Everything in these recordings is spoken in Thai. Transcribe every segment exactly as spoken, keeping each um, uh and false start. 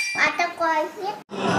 Ada kuahnya.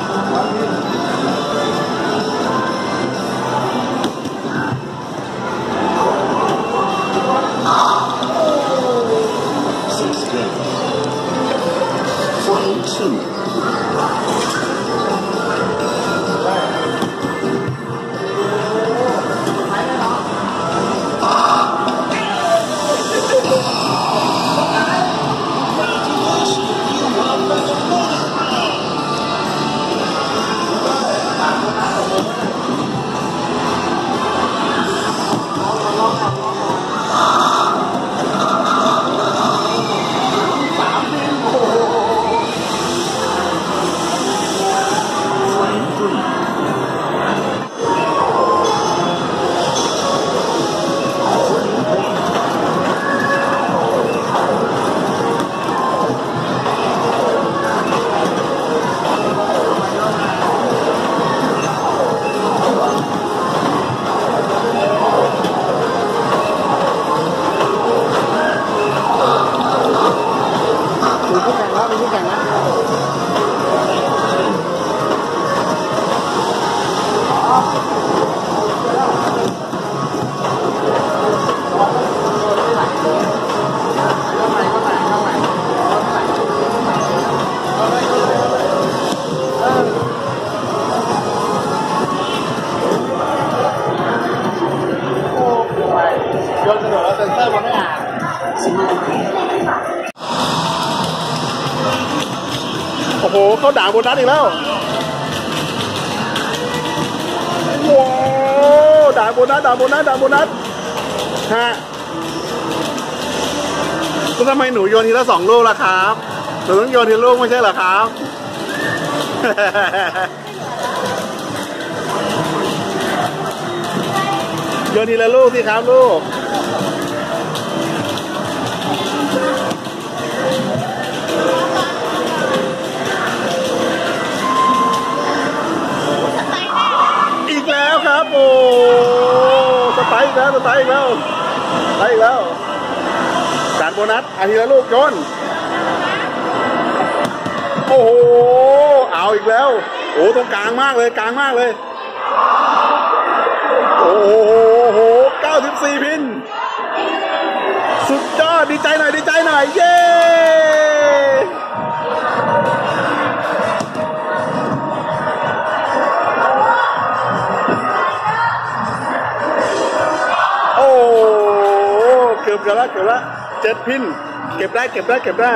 โอ้โหเขาด่าโบนัสอีกแล้วว้าวด่าโบนัสด่าโบนัสด่าโบนัสฮะก็ทำไมหนูโยนทีละสองลูกล่ะครับหนูต้องโยนทีละลูกไม่ใช่เหรอครับโยนทีละลูกสิครับลูกอีกแล้วครับโอ้สไปค์อีกแล้วสไปค์อีกแล้วสไปค์อีกแล้วด่านโบนัสอาทีละลูกโยนโอ้โหเอาอีกแล้วโอ้ตรงกลางมากเลยกลางมากเลยโอ้โหเก้าสิบสี่พินสุดยอดดีใจหน่อยดีใจหน่อยเย้โอ้เกือบกันแล้วเกือบแล้วเจ็ดพินเก็บได้เก็บได้เก็บได้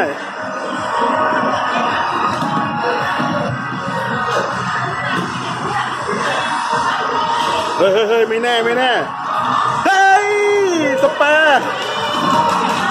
เฮ้ยเฮ้ยไม่แน่ไม่แน่เฮ้ยสเปร์